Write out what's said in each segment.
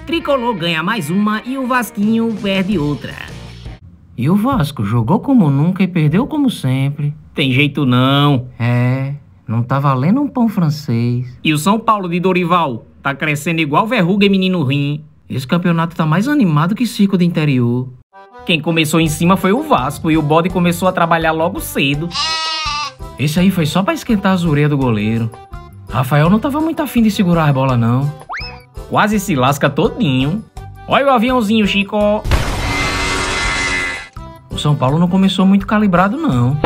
Tricolor ganha mais uma e o Vasquinho perde outra. E o Vasco jogou como nunca e perdeu como sempre. Tem jeito não. Não tá valendo um pão francês. E o São Paulo de Dorival tá crescendo igual verruga e menino ruim. Esse campeonato tá mais animado que circo do interior. Quem começou em cima foi o Vasco e o bode começou a trabalhar logo cedo. Esse aí foi só pra esquentar a zureia do goleiro. Rafael não tava muito afim de segurar a bola não. Quase se lasca todinho. Olha o aviãozinho, Chico. O São Paulo não começou muito calibrado não.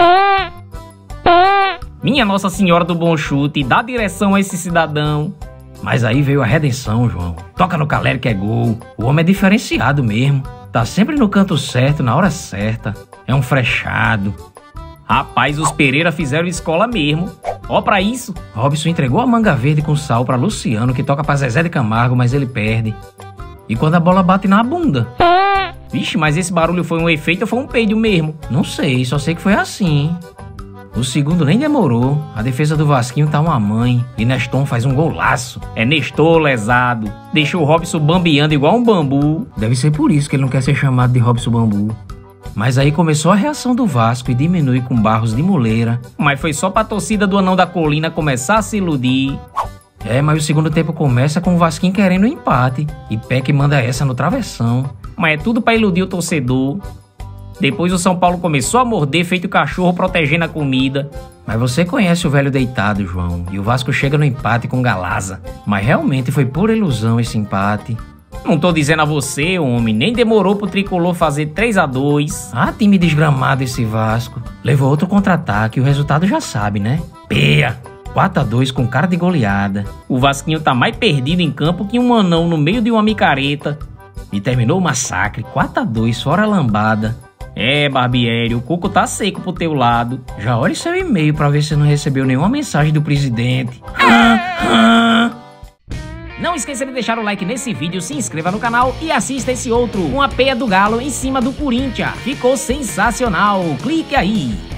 Minha Nossa Senhora do Bom Chute, dá direção a esse cidadão. Mas aí veio a redenção, João. Toca no Caleri que é gol. O homem é diferenciado mesmo. Tá sempre no canto certo, na hora certa. É um frechado. Rapaz, os Pereira fizeram escola mesmo. Ó pra isso. Robson entregou a manga verde com sal pra Luciano, que toca pra Zezé de Camargo, mas ele perde. E quando a bola bate na bunda? Vixe, mas esse barulho foi um efeito ou foi um peido mesmo? Não sei, só sei que foi assim. O segundo nem demorou. A defesa do Vasquinho tá uma mãe. E Neston faz um golaço. É Nestor lesado. Deixou o Robson bambeando igual um bambu. Deve ser por isso que ele não quer ser chamado de Robson Bambu. Mas aí começou a reação do Vasco e diminui com Barros de Muleira. Mas foi só pra torcida do Anão da Colina começar a se iludir. Mas o segundo tempo começa com o Vasquinho querendo o empate. E Peck manda essa no travessão. Mas é tudo pra iludir o torcedor. Depois o São Paulo começou a morder feito cachorro protegendo a comida. Mas você conhece o velho deitado, João. E o Vasco chega no empate com Galaza. Mas realmente foi pura ilusão esse empate. Não tô dizendo a você, homem, nem demorou pro Tricolor fazer 3-2. Ah, time desgramado esse Vasco. Levou outro contra-ataque, o resultado já sabe, né? Peia! 4-2 com cara de goleada. O Vasquinho tá mais perdido em campo que um anão no meio de uma micareta. E terminou o massacre, 4-2, fora a lambada. Barbieri, o coco tá seco pro teu lado. Já olhe seu e-mail pra ver se não recebeu nenhuma mensagem do presidente. Não esqueça de deixar o like nesse vídeo, se inscreva no canal e assista esse outro, com a peia do Galo em cima do Corinthians. Ficou sensacional, clique aí.